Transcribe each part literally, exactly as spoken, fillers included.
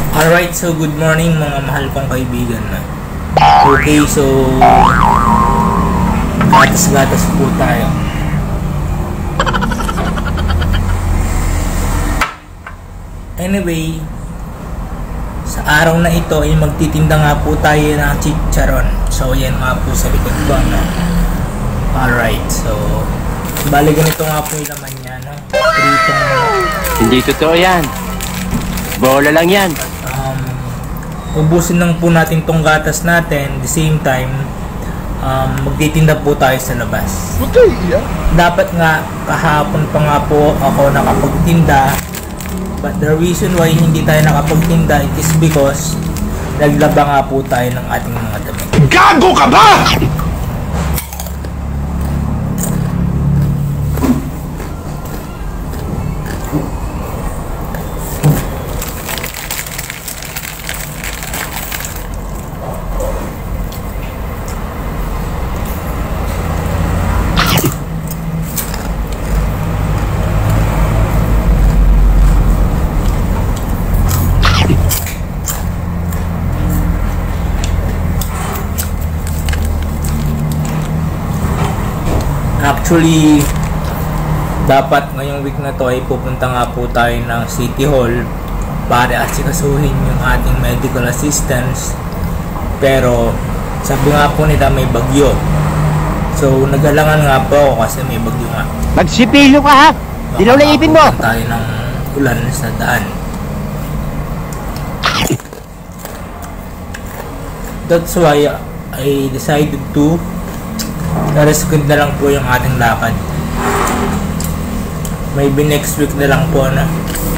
Alright, so good morning mga mahal kong kaibigan na. Okay, so gatas-gatas po tayo. Anyway, sa araw na ito ay magtitinda nga po tayo ng chicharon. So yan nga po sa likod ko, no? Alright, so bali ganito nga po yung laman niya, no? Pritong, hindi totoo yan. Bola lang yan. Um, ubusin lang po natin tong gatas natin. The same time, um, magtitinda po tayo sa labas. Okay, yeah. Dapat nga kahapon pa nga po ako nakapagtinda. But the reason why hindi tayo nakapagtinda it is because naglaba nga po tayo ng ating mga damit. Gago ka ba? Actually, dapat ngayong week na to ay pupunta nga po tayo ng City Hall para asikasuhin yung ating medical assistance. Pero sabi nga po nila may bagyo. So nag-alangan nga po ako kasi may bagyo nga. Magsipilo ka ha! Dilaw na ipin mo! Baka tayo ng ulan sa daan. That's why I decided to na-rescue na lang po yung ating lakad. Maybe next week na lang po na.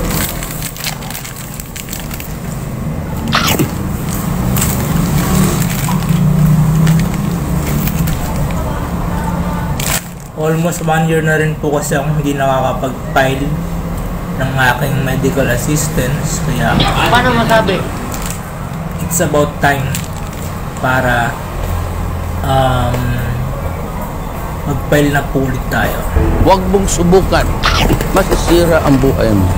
Almost one year na rin po kasi akong hindi nakakapag-file ng aking medical assistance. Kaya Paano masabi? it's about time para um, mag-file na po ulit tayo. Huwag mong subukan. Masisira ang buhay mo.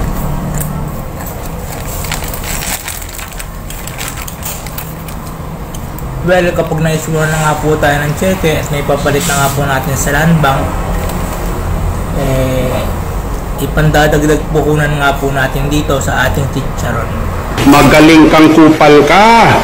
Well, kapag na-isura na nga po tayo ng cheque at may papalit na nga po natin sa land bank, eh, ipandadagdag puhunan nga po natin dito sa ating chicharon. Magaling kang kupal ka.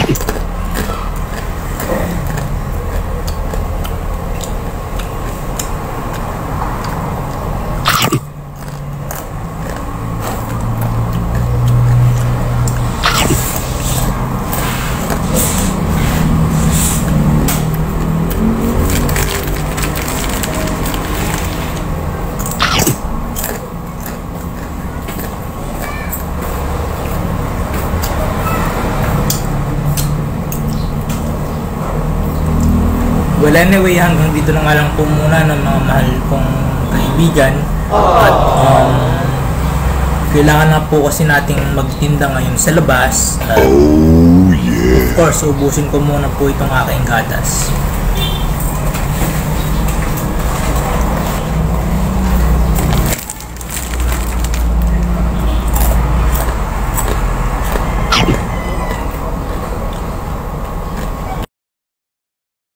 Well, anyway, hanggang dito na nga lang po muna ng mga mahal kong kaibigan. At um, kailangan na po kasi nating magtinda ngayon sa labas. At, Oh yeah. of course, ubusin ko muna po itong aking gatas.